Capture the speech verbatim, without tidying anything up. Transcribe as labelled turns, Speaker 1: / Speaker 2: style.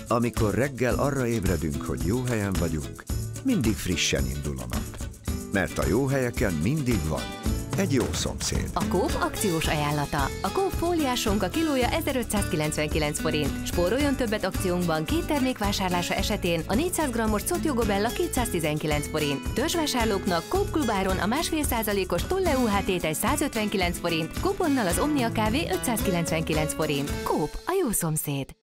Speaker 1: Amikor reggel arra ébredünk, hogy jó helyen vagyunk, mindig frissen indul a nap. Mert a jó helyeken mindig van egy jó szomszéd.
Speaker 2: A Coop akciós ajánlata. A Coop fóliásonka kilója ezerötszázkilencvenkilenc forint. Spóroljon többet akciónkban két termék vásárlása esetén a négyszáz grammos Cotjogobella kétszáztizenkilenc forint. Törzsvásárlóknak Coop Klubáron a másfél százalékos Tolle u há tétel százötvenkilenc forint, kuponnal az Omnia kávé ötszázkilencvenkilenc forint. Coop, a jó szomszéd.